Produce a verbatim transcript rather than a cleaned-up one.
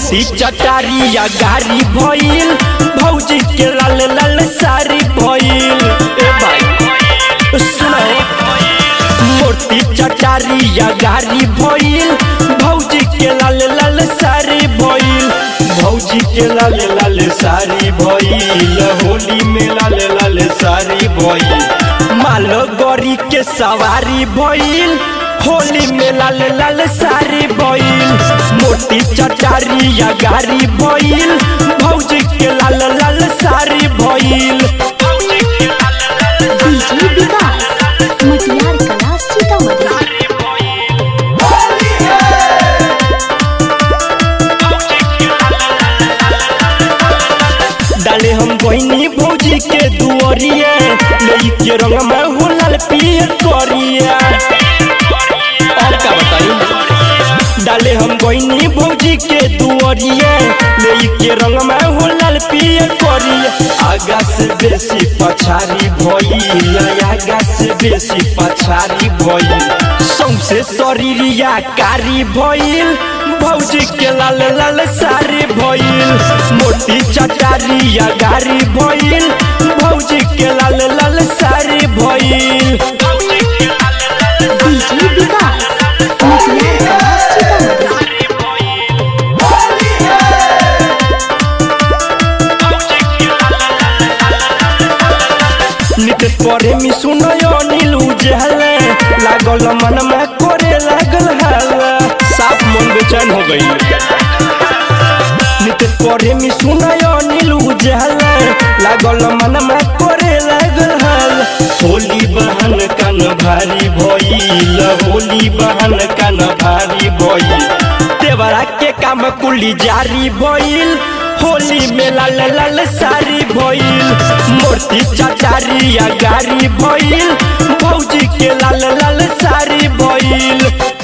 मोती चटारी या गारी भइल भौजी के लाल लाल सारी भइल। ए भाई सुनो मोती चटारी या गारी भइल भौजी के लाल लाल सारी भइल। भौजी के लाल लाल सारी भइल होली में लाल लाल सारी भइल। माल गौरी के सवारी भइल होली में लाल लाल सारी भइल। मोती चटारी या गारी भइल भौजी के लाल लाल सारी भइल। डीजे विकास मटियार कला सीतामढ़ी। डाले हम बहनी भौजी के दुआरिया लई के रंग में हो लाल पियर करिया। और का बताई डाले हम बहनी भौजी के दुआरिया लई के रंग में हो लाल पियर करिया। आगा से बेसी पछारी भइल आगा से बेसी पछारी भइल। सौंसे शरीरिया कारी भइल भौजी के लाल लाल सारी भइल। मोती चटारी या गारी भइल भौजी के लाल लाल सारी भइल। डीजे विकास मटियार कला सीतामढ़ी। नित प्रेमी सुनयो नीलू जहले लागल मन में करे लागल हल्ला साफ मन बेचैन हो गई। नित प्रेमी सुनयो नीलू जहले लागल मन में करे लागल हल्ला। होली बहन कन भारी भइल होली बहन कन भारी भइल। देवरा के काम कुली जारी भइल होली में लाल लाल सारी भइल। मोती चटारी या गारी भइल भौजी के लाल लाल सारी भइल।